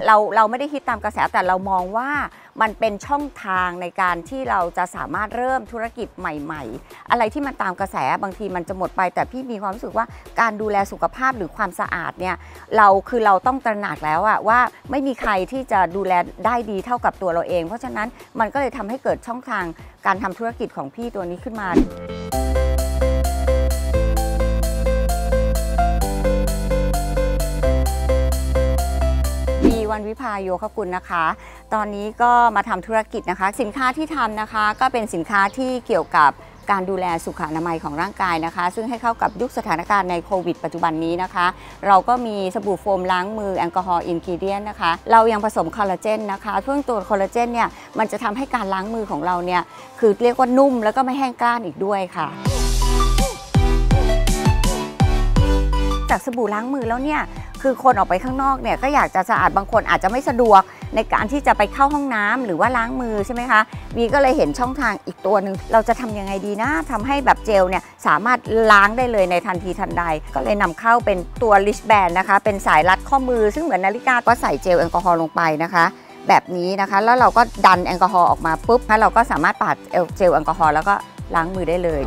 เราไม่ได้คิดตามกระแสแต่เรามองว่ามันเป็นช่องทางในการที่เราจะสามารถเริ่มธุรกิจใหม่ๆอะไรที่มันตามกระแสบางทีมันจะหมดไปแต่พี่มีความรู้สึกว่าการดูแลสุขภาพหรือความสะอาดเนี่ยเราต้องตระหนักแล้วอะว่าไม่มีใครที่จะดูแลได้ดีเท่ากับตัวเราเองเพราะฉะนั้นมันก็เลยทำให้เกิดช่องทางการทำธุรกิจของพี่ตัวนี้ขึ้นมาวันวิภาโยคกุลนะคะตอนนี้ก็มาทำธุรกิจนะคะสินค้าที่ทำนะคะก็เป็นสินค้าที่เกี่ยวกับการดูแลสุขอนามัยของร่างกายนะคะซึ่งให้เข้ากับยุคสถานการณ์ในโควิดปัจจุบันนี้นะคะเราก็มีสบู่โฟมล้างมือแอลกอฮอล์อินกรีเดียนนะคะเรายังผสมคอลลาเจนนะคะซึ่งตัวคอลลาเจนเนี่ยมันจะทำให้การล้างมือของเราเนี่ยคือเรียกว่านุ่มแล้วก็ไม่แห้งกร้านอีกด้วยค่ะจากสบู่ล้างมือแล้วเนี่ยคือคนออกไปข้างนอกเนี่ยก็อยากจะสะอาดบางคนอาจจะไม่สะดวกในการที่จะไปเข้าห้องน้ำหรือว่าล้างมือใช่ไหมคะวีก็เลยเห็นช่องทางอีกตัวหนึ่งเราจะทำยังไงดีนะทำให้แบบเจลเนี่ยสามารถล้างได้เลยในทันทีทันใดก็เลยนำเข้าเป็นตัวลิชแบนนะคะเป็นสายรัดข้อมือซึ่งเหมือนนาฬิกาก็ใส่เจลแอลกอฮอล์ลงไปนะคะแบบนี้นะคะแล้วเราก็ดันแอลกอฮอล์ออกมาปุ๊บแล้วเราก็สามารถปาดเจลแอลกอฮอล์แล้วก็ล้างมือได้เลย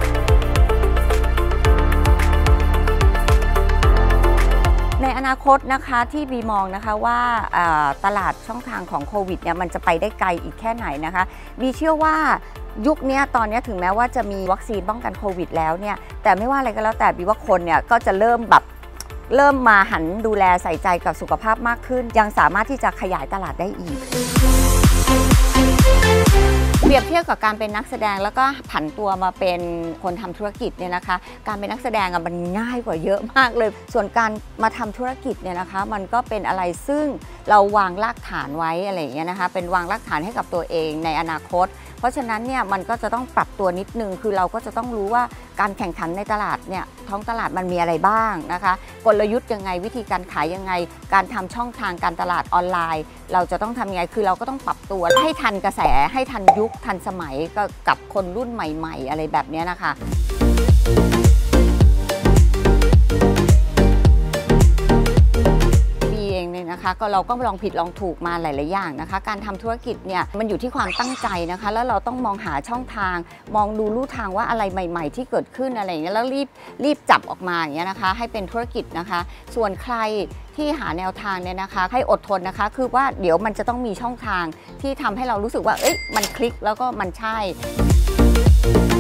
ในอนาคตนะคะที่บีมองนะคะว่าตลาดช่องทางของโควิดเนี่ยมันจะไปได้ไกลอีกแค่ไหนนะคะบีเชื่อว่ายุคนี้ตอนนี้ถึงแม้ว่าจะมีวัคซีนป้องกันโควิดแล้วเนี่ยแต่ไม่ว่าอะไรก็แล้วแต่บีว่าคนเนี่ยก็จะเริ่มมาหันดูแลใส่ใจกับสุขภาพมากขึ้นยังสามารถที่จะขยายตลาดได้อีกเปรียบเทียบกับการเป็นนักแสดงแล้วก็ผันตัวมาเป็นคนทำธุรกิจเนี่ยนะคะการเป็นนักแสดงมันง่ายกว่าเยอะมากเลยส่วนการมาทำธุรกิจเนี่ยนะคะมันก็เป็นอะไรซึ่งเราวางรากฐานไว้อะไรอย่างเงี้ยนะคะเป็นวางรากฐานให้กับตัวเองในอนาคตเพราะฉะนั้นเนี่ยมันก็จะต้องปรับตัวนิดนึงคือเราก็จะต้องรู้ว่าการแข่งขันในตลาดเนี่ยท้องตลาดมันมีอะไรบ้างนะคะกลยุทธ์ยังไงวิธีการขายยังไงการทำช่องทางการตลาดออนไลน์เราจะต้องทำยังไงคือเราก็ต้องปรับตัวให้ทันกระแสให้ทันยุคทันสมัยกับคนรุ่นใหม่ๆอะไรแบบนี้นะคะนะคะก็เราก็ลองผิดลองถูกมาหลายๆอย่างนะคะการทำธุรกิจเนี่ยมันอยู่ที่ความตั้งใจนะคะแล้วเราต้องมองหาช่องทางมองดูลู่ทางว่าอะไรใหม่ๆที่เกิดขึ้นอะไรอย่างเงี้ยแล้วรีบจับออกมาอย่างเงี้ยนะคะให้เป็นธุรกิจนะคะส่วนใครที่หาแนวทางเนี่ยนะคะให้อดทนนะคะคือว่าเดี๋ยวมันจะต้องมีช่องทางที่ทำให้เรารู้สึกว่าเอ้ยมันคลิกแล้วก็มันใช่